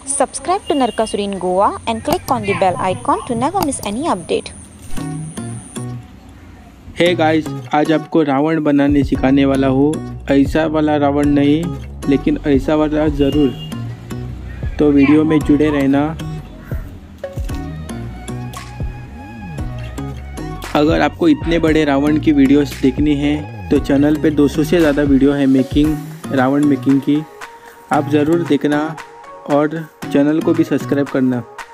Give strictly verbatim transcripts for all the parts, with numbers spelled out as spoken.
Subscribe to Narkasur in Goa and click on the bell icon to never miss any update. Hey guys, आज आपको रावण बनाने सिखाने वाला हूँ। ऐसा वाला रावण नहीं, लेकिन ऐसा वाला ज़रूर। तो वीडियो में जुड़े रहना। अगर आपको इतने बड़े रावण की वीडियोस देखनी है तो चैनल पे दो सौ से ज़्यादा वीडियो है मेकिंग रावण मेकिंग की, आप ज़रूर देखना और चैनल को भी सब्सक्राइब करना।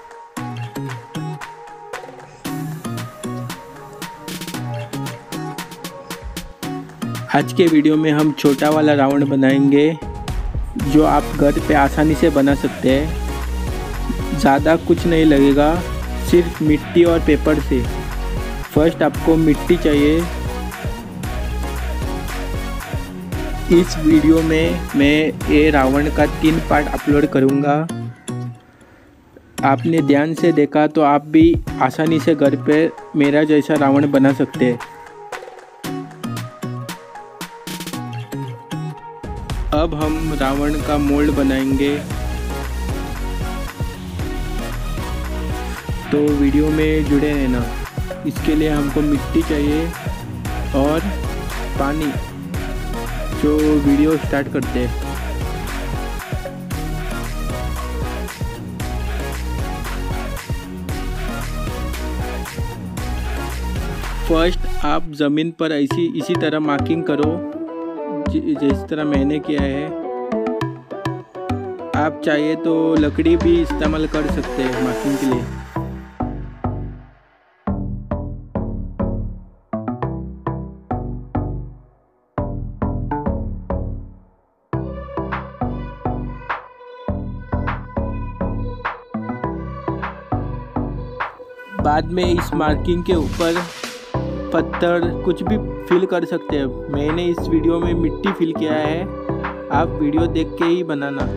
आज के वीडियो में हम छोटा वाला रावण बनाएंगे जो आप घर पे आसानी से बना सकते हैं। ज़्यादा कुछ नहीं लगेगा, सिर्फ मिट्टी और पेपर से। फर्स्ट आपको मिट्टी चाहिए। इस वीडियो में मैं ये रावण का तीन पार्ट अपलोड करूँगा। आपने ध्यान से देखा तो आप भी आसानी से घर पे मेरा जैसा रावण बना सकते हैं। अब हम रावण का मोल्ड बनाएंगे, तो वीडियो में जुड़े रहना। इसके लिए हमको मिट्टी चाहिए और पानी। जो वीडियो स्टार्ट करते हैं। फर्स्ट आप ज़मीन पर ऐसी इसी तरह मार्किंग करो जिस तरह मैंने किया है। आप चाहे तो लकड़ी भी इस्तेमाल कर सकते हैं मार्किंग के लिए। बाद में इस मार्किंग के ऊपर पत्थर कुछ भी फिल कर सकते हैं। मैंने इस वीडियो में मिट्टी फिल किया है, आप वीडियो देख के ही बनाना।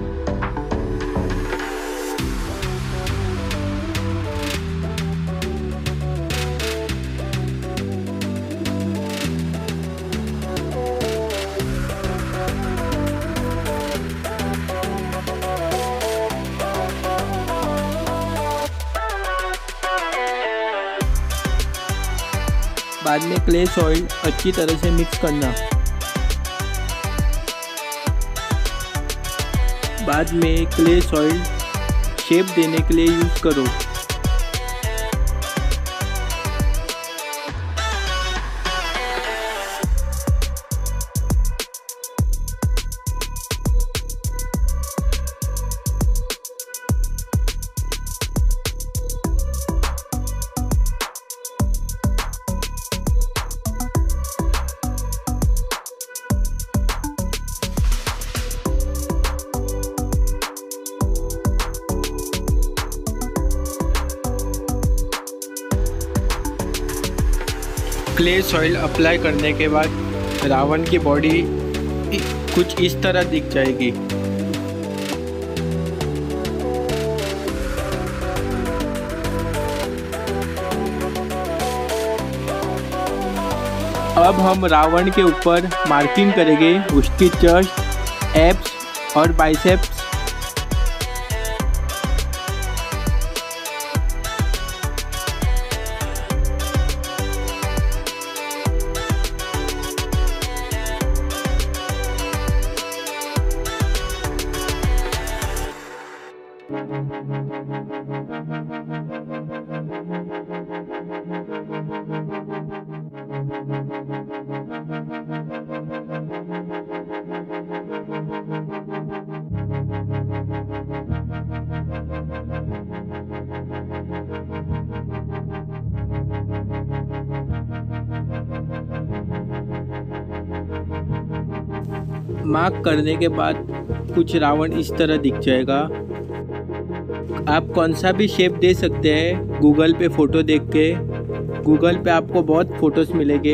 बाद में क्ले सॉइल अच्छी तरह से मिक्स करना। बाद में क्ले सॉइल शेप देने के लिए यूज़ करो। क्ले सॉइल अप्लाई करने के बाद रावण की बॉडी कुछ इस तरह दिख जाएगी। अब हम रावण के ऊपर मार्किंग करेंगे उसकी चेस्ट, एब्स और बाइसेप्स। मार्क करने के बाद कुछ रावण इस तरह दिख जाएगा। आप कौन सा भी शेप दे सकते हैं गूगल पे फ़ोटो देख के। गूगल पे आपको बहुत फ़ोटोज़ मिलेंगे।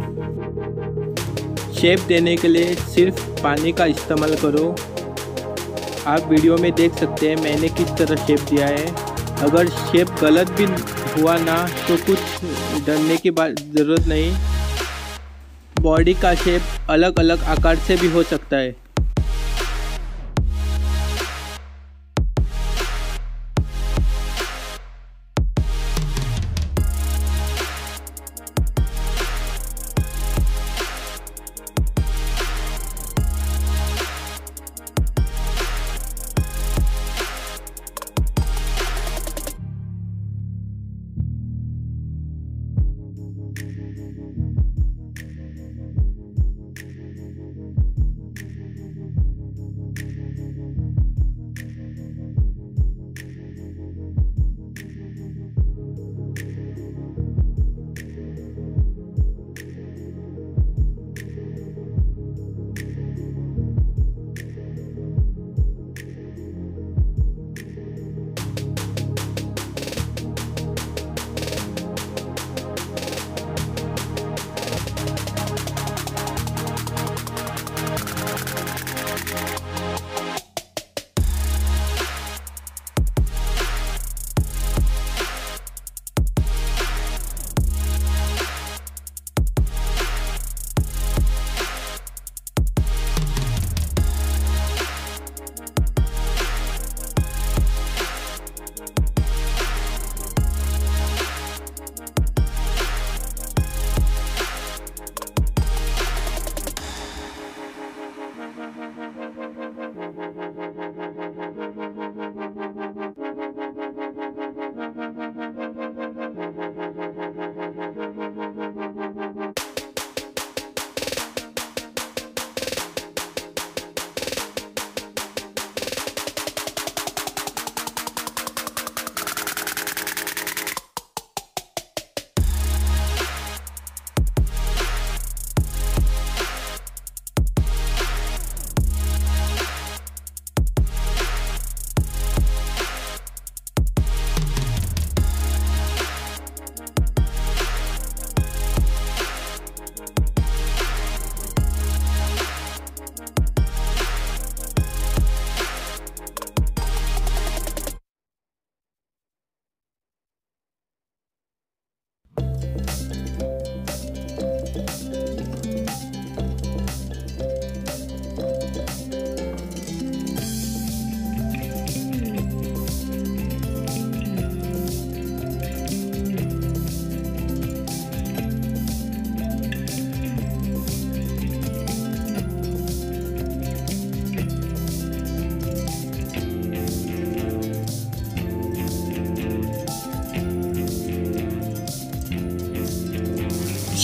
शेप देने के लिए सिर्फ पानी का इस्तेमाल करो। आप वीडियो में देख सकते हैं मैंने किस तरह शेप दिया है। अगर शेप गलत भी हुआ ना तो कुछ डरने की बात ज़रूरत नहीं। बॉडी का शेप अलग अलग आकार से भी हो सकता है।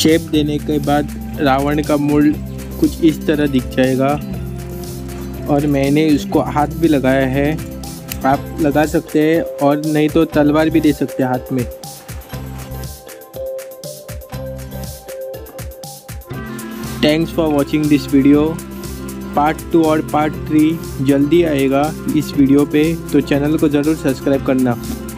शेप देने के बाद रावण का मोल्ड कुछ इस तरह दिख जाएगा। और मैंने उसको हाथ भी लगाया है, आप लगा सकते हैं और नहीं तो तलवार भी दे सकते हैं हाथ में। Thanks for watching this video. Part two और पार्ट थ्री जल्दी आएगा इस वीडियो पे, तो चैनल को ज़रूर सब्सक्राइब करना।